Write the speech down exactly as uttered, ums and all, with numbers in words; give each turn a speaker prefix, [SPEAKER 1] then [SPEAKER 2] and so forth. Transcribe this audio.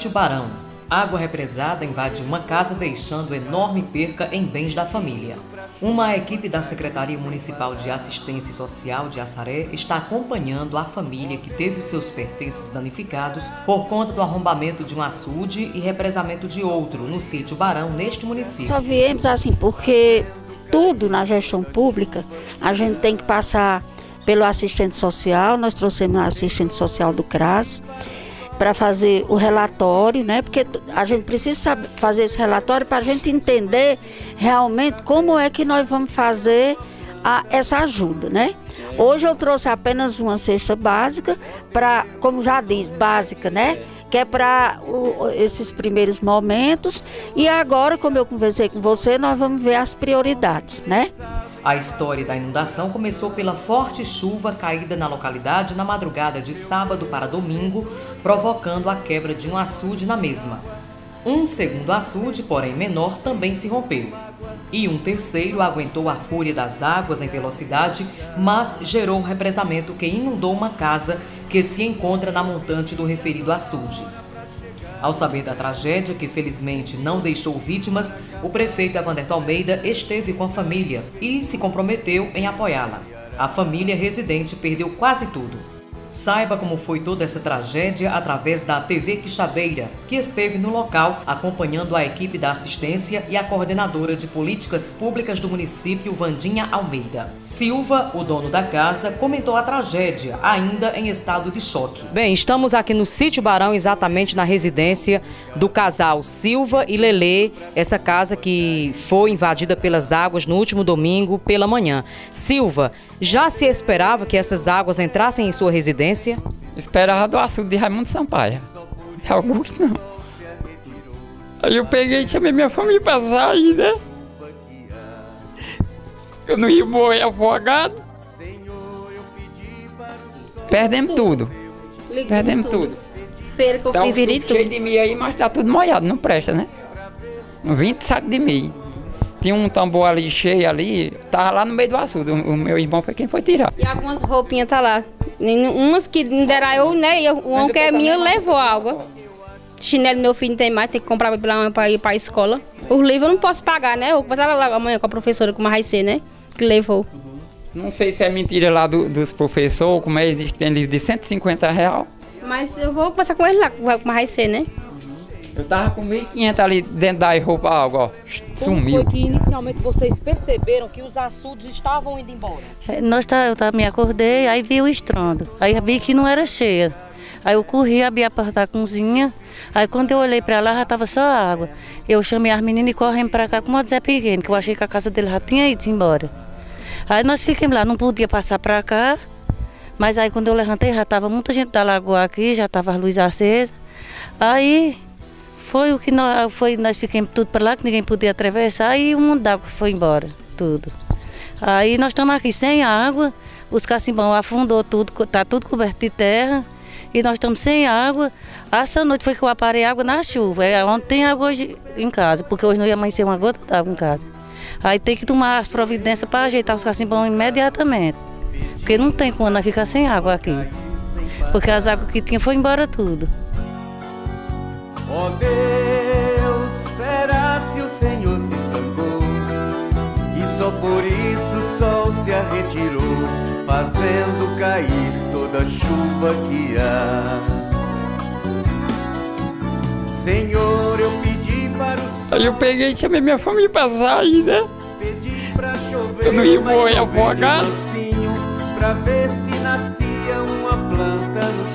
[SPEAKER 1] Sítio Barão. Água represada invade uma casa, deixando enorme perca em bens da família. Uma equipe da Secretaria Municipal de Assistência Social de Assaré está acompanhando a família que teve os seus pertences danificados por conta do arrombamento de um açude e represamento de outro no Sítio Barão, neste município.
[SPEAKER 2] Só viemos assim porque tudo na gestão pública a gente tem que passar pelo assistente social. Nós trouxemos a assistente social do CRAS para fazer o relatório, né? Porque a gente precisa fazer esse relatório para a gente entender realmente como é que nós vamos fazer a, essa ajuda, né? Hoje eu trouxe apenas uma cesta básica, para, como já diz, básica, né? Que é para esses primeiros momentos. E agora, como eu conversei com você, nós vamos ver as prioridades, né?
[SPEAKER 1] A história da inundação começou pela forte chuva caída na localidade na madrugada de sábado para domingo, provocando a quebra de um açude na mesma. Um segundo açude, porém menor, também se rompeu. E um terceiro aguentou a fúria das águas em velocidade, mas gerou um represamento que inundou uma casa que se encontra na montante do referido açude. Ao saber da tragédia, que felizmente não deixou vítimas, o prefeito Evanderto Almeida esteve com a família e se comprometeu em apoiá-la. A família residente perdeu quase tudo. Saiba como foi toda essa tragédia através da T V Quixabeira, que esteve no local acompanhando a equipe da assistência e a coordenadora de políticas públicas do município, Vandinha Almeida. Silva, o dono da casa, comentou a tragédia, ainda em estado de choque. Bem, estamos aqui no Sítio Barão, exatamente na residência do casal Silva e Lelê, essa casa que foi invadida pelas águas no último domingo pela manhã. Silva, já se esperava que essas águas entrassem em sua residência?
[SPEAKER 3] Esperava do açude de Raimundo Sampaio. De Augusto, não. Aí eu peguei e chamei minha família para sair, né? Eu não ia morrer afogado. Perdemos tudo. Perdemos tudo.
[SPEAKER 4] Feira que eu fui vir tudo.
[SPEAKER 3] Cheio de milho aí, mas tá tudo molhado, não presta, né? vinte sacos de milho. Tinha um tambor ali cheio ali, tava lá no meio do açude. O meu irmão foi quem foi tirar.
[SPEAKER 4] E algumas roupinhas tá lá. Umas que não deram eu, né? Eu, uma que é minha levou água. Chinelo meu filho não tem mais, tem que comprar para ir para a escola. Os livros eu não posso pagar, né? Eu vou conversar lá amanhã com a professora, com a Raicê, né? Que levou.
[SPEAKER 3] Não sei se é mentira lá do, dos professores, como eles dizem que tem livro de cento e cinquenta reais.
[SPEAKER 4] Mas eu vou conversar com eles lá, com a Raicê, né?
[SPEAKER 3] Eu tava com mil e quinhentos ali dentro da roupa água, ó. Sumiu.
[SPEAKER 1] Como foi que inicialmente vocês perceberam que os açudes estavam indo embora?
[SPEAKER 2] Nós tá, eu tá, me acordei, aí vi o estrondo. Aí vi que não era cheia. Aí eu corri, abri a porta da cozinha. Aí quando eu olhei para lá, já estava só água. Eu chamei as meninas e corremos para cá com o Zé Pequeno, que eu achei que a casa dele já tinha ido embora. Aí nós ficamos lá, não podia passar para cá. Mas aí quando eu levantei, já estava muita gente da lagoa aqui, já estava a luz acesa. Aí foi o que nós, foi, nós ficamos tudo para lá, que ninguém podia atravessar, e o mundo d'água foi embora, tudo. Aí nós estamos aqui sem água, os cacimbão afundou tudo, está tudo coberto de terra, e nós estamos sem água. Essa noite foi que eu aparei água na chuva, é onde tem água hoje em casa, porque hoje não ia amanhecer uma gota d'água em casa. Aí tem que tomar as providências para ajeitar os cacimbão imediatamente, porque não tem como nós ficar sem água aqui, porque as águas que tinha foi embora tudo.
[SPEAKER 5] Ó Deus, será se o Senhor se zangou e só por isso o sol se arretirou, fazendo cair toda a chuva que há? Senhor, eu pedi para o sol.
[SPEAKER 3] Aí eu peguei e chamei minha família para sair, né?
[SPEAKER 5] Pedi para chover,
[SPEAKER 3] eu não ia morrer afogado.
[SPEAKER 5] Para ver se nascia uma planta no